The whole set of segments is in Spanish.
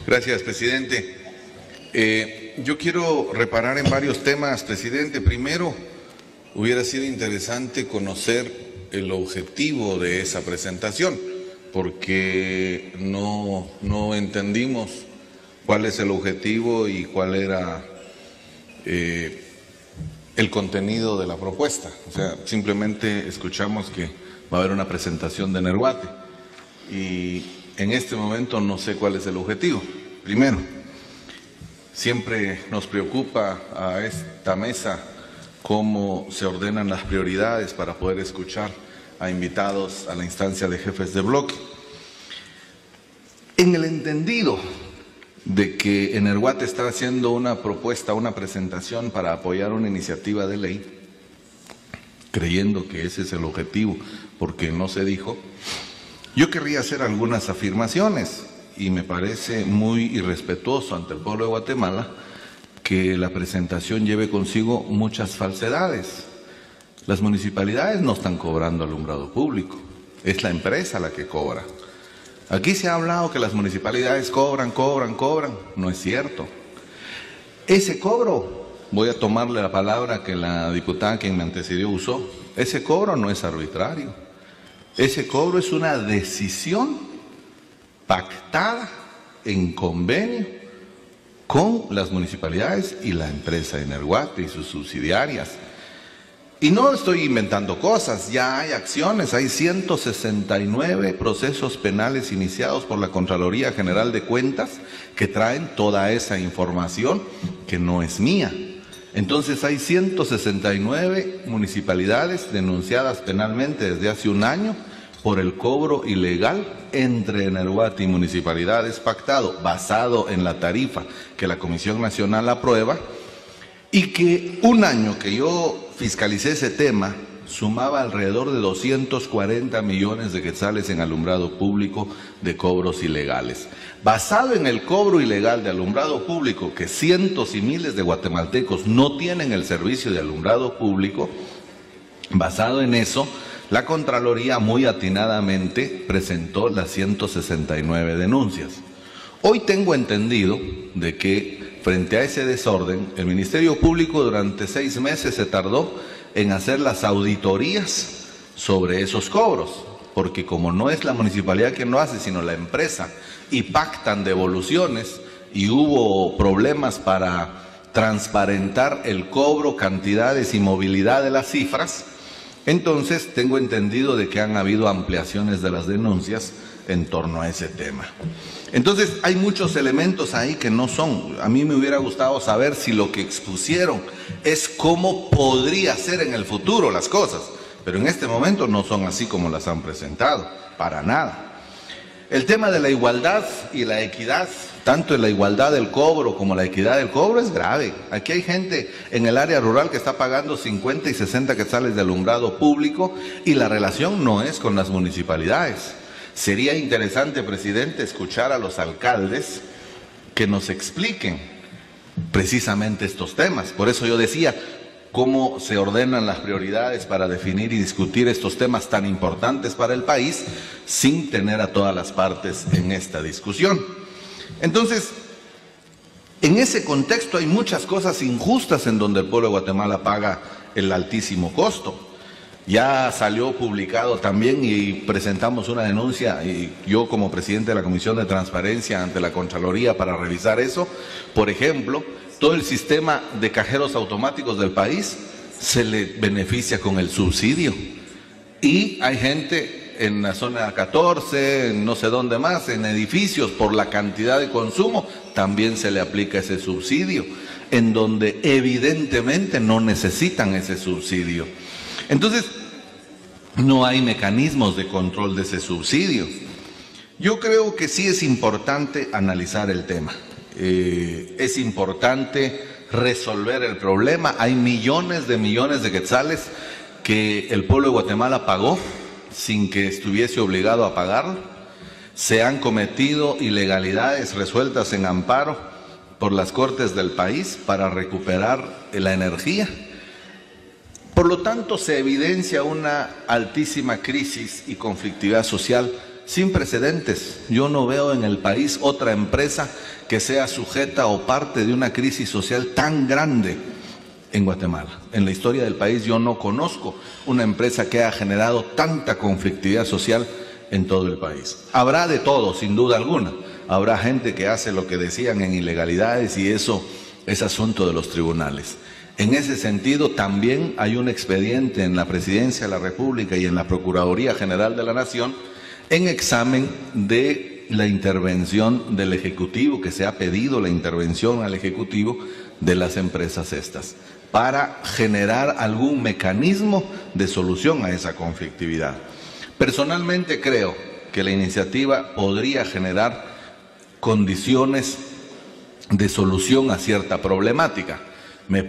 Gracias, presidente. Yo quiero reparar en varios temas, presidente. Primero, hubiera sido interesante conocer el objetivo de esa presentación, porque no entendimos cuál es el objetivo y cuál era el contenido de la propuesta. O sea, simplemente escuchamos que va a haber una presentación de Nerguate y en este momento no sé cuál es el objetivo. Primero, siempre nos preocupa a esta mesa cómo se ordenan las prioridades para poder escuchar a invitados a la instancia de jefes de bloque. En el entendido de que Energuate está haciendo una propuesta, una presentación para apoyar una iniciativa de ley, creyendo que ese es el objetivo, porque no se dijo, yo querría hacer algunas afirmaciones y me parece muy irrespetuoso ante el pueblo de Guatemala que la presentación lleve consigo muchas falsedades. Las municipalidades no están cobrando alumbrado público, es la empresa la que cobra. Aquí se ha hablado que las municipalidades cobran, no es cierto. Ese cobro, voy a tomarle la palabra que la diputada quien me antecedió usó, ese cobro no es arbitrario, ese cobro es una decisión pactada en convenio con las municipalidades y la empresa Energuate y sus subsidiarias. Y no estoy inventando cosas, ya hay acciones, hay 169 procesos penales iniciados por la Contraloría General de Cuentas que traen toda esa información que no es mía. Entonces hay 169 municipalidades denunciadas penalmente desde hace un año por el cobro ilegal entre Energuate y municipalidades pactado, basado en la tarifa que la Comisión Nacional aprueba, y que un año que yo fiscalicé ese tema sumaba alrededor de 240 millones de quetzales en alumbrado público de cobros ilegales. Basado en el cobro ilegal de alumbrado público, que cientos y miles de guatemaltecos no tienen el servicio de alumbrado público, basado en eso, la Contraloría muy atinadamente presentó las 169 denuncias. Hoy tengo entendido de que frente a ese desorden, el Ministerio Público durante 6 meses se tardó en hacer las auditorías sobre esos cobros, porque como no es la municipalidad quien lo hace, sino la empresa, y pactan devoluciones, y hubo problemas para transparentar el cobro, cantidades y movilidad de las cifras, entonces tengo entendido de que han habido ampliaciones de las denuncias en torno a ese tema. Entonces hay muchos elementos ahí que no son. A mí me hubiera gustado saber si lo que expusieron es cómo podría ser en el futuro las cosas, pero en este momento no son así como las han presentado, para nada. El tema de la igualdad y la equidad, tanto en la igualdad del cobro como la equidad del cobro, es grave. Aquí hay gente en el área rural que está pagando 50 y 60 quetzales de alumbrado público y la relación no es con las municipalidades. Sería interesante, presidente, escuchar a los alcaldes que nos expliquen precisamente estos temas. Por eso yo decía, cómo se ordenan las prioridades para definir y discutir estos temas tan importantes para el país sin tener a todas las partes en esta discusión. Entonces, en ese contexto hay muchas cosas injustas en donde el pueblo de Guatemala paga el altísimo costo. Ya salió publicado también y presentamos una denuncia, y yo como presidente de la Comisión de Transparencia ante la Contraloría para revisar eso. Por ejemplo, todo el sistema de cajeros automáticos del país se le beneficia con el subsidio. Y hay gente en la zona 14, en no sé dónde más, en edificios, por la cantidad de consumo, también se le aplica ese subsidio, en donde evidentemente no necesitan ese subsidio. Entonces, no hay mecanismos de control de ese subsidio. Yo creo que sí es importante analizar el tema. Es importante resolver el problema. Hay millones de quetzales que el pueblo de Guatemala pagó sin que estuviese obligado a pagarlo. Se han cometido ilegalidades resueltas en amparo por las cortes del país para recuperar la energía. Por lo tanto, se evidencia una altísima crisis y conflictividad social sin precedentes. Yo no veo en el país otra empresa que sea sujeta o parte de una crisis social tan grande en Guatemala. En la historia del país yo no conozco una empresa que haya generado tanta conflictividad social en todo el país. Habrá de todo, sin duda alguna. Habrá gente que hace lo que decían en ilegalidades y eso es asunto de los tribunales. En ese sentido, también hay un expediente en la Presidencia de la República y en la Procuraduría General de la Nación en examen de la intervención del Ejecutivo, que se ha pedido la intervención al Ejecutivo de las empresas estas, para generar algún mecanismo de solución a esa conflictividad. Personalmente creo que la iniciativa podría generar condiciones de solución a cierta problemática. Me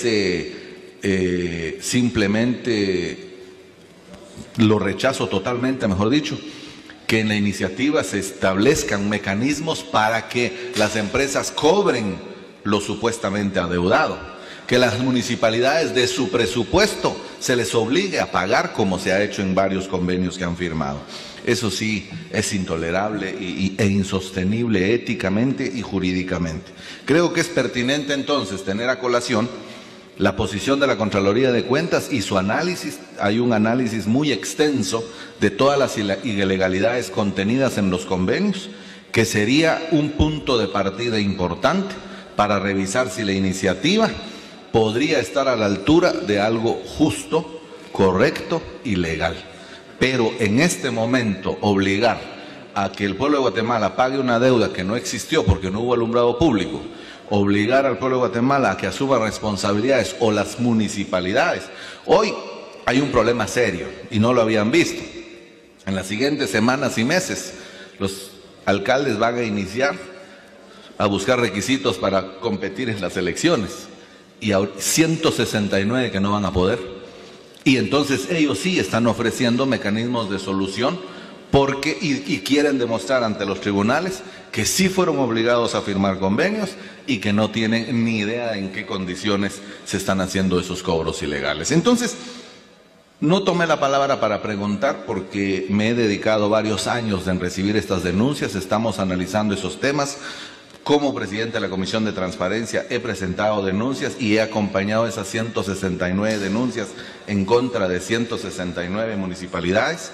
parece simplemente, lo rechazo totalmente, mejor dicho, que en la iniciativa se establezcan mecanismos para que las empresas cobren lo supuestamente adeudado, que las municipalidades de su presupuesto se les obligue a pagar como se ha hecho en varios convenios que han firmado. Eso sí es intolerable e insostenible éticamente y jurídicamente. Creo que es pertinente entonces tener a colación la posición de la Contraloría de Cuentas y su análisis. Hay un análisis muy extenso de todas las ilegalidades contenidas en los convenios, que sería un punto de partida importante para revisar si la iniciativa podría estar a la altura de algo justo, correcto y legal. Pero en este momento obligar a que el pueblo de Guatemala pague una deuda que no existió porque no hubo alumbrado público, obligar al pueblo de Guatemala a que asuma responsabilidades, o las municipalidades. Hoy hay un problema serio y no lo habían visto. En las siguientes semanas y meses los alcaldes van a iniciar a buscar requisitos para competir en las elecciones, y 169 que no van a poder. Y entonces ellos sí están ofreciendo mecanismos de solución porque y quieren demostrar ante los tribunales que sí fueron obligados a firmar convenios y que no tienen ni idea en qué condiciones se están haciendo esos cobros ilegales. Entonces, no tomé la palabra para preguntar porque me he dedicado varios años en recibir estas denuncias. Estamos analizando esos temas. Como presidente de la Comisión de Transparencia he presentado denuncias y he acompañado esas 169 denuncias en contra de 169 municipalidades,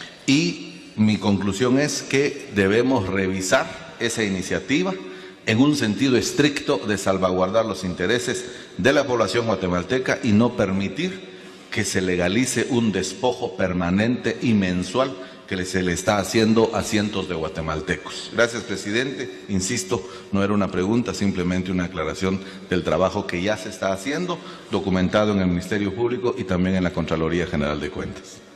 y mi conclusión es que debemos revisar esa iniciativa en un sentido estricto de salvaguardar los intereses de la población guatemalteca y no permitir que se legalice un despojo permanente y mensual que se le está haciendo a cientos de guatemaltecos. Gracias, presidente. Insisto, no era una pregunta, simplemente una aclaración del trabajo que ya se está haciendo, documentado en el Ministerio Público y también en la Contraloría General de Cuentas.